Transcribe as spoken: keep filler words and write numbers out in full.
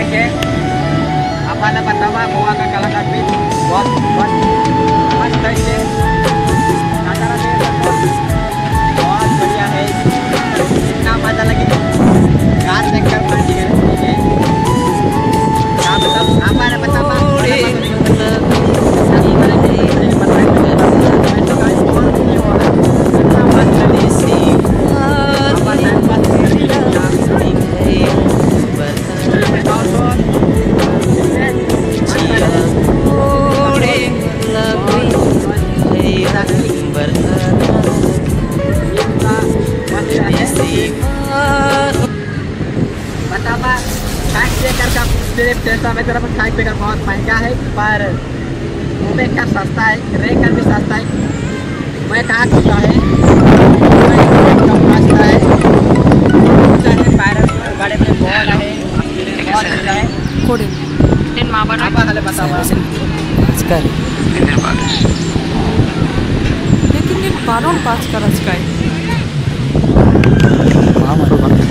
Oke, apa ada pertama bawa ke kalangan bit, buat buat mas tadi, acara dia बहुत बढ़िया है, इतना मजा लगी, कार चक्कर मार दिया है, क्या मतलब apa ada pertama, pertama side breaker का सिर्फ जैसा मैं तरफ साइड ब्रेकर बहुत महंगा है पर ब्रेक का सस्ता है, ब्रेकर भी सस्ता है, मैं कहाँ चुका है सस्ता है बड़े में बहुत है बहुत अच्छा है कोड टेन माबा apa kalian बताओ sekali bener bagus लेकिन ये बारह पाँच का रचका है मामा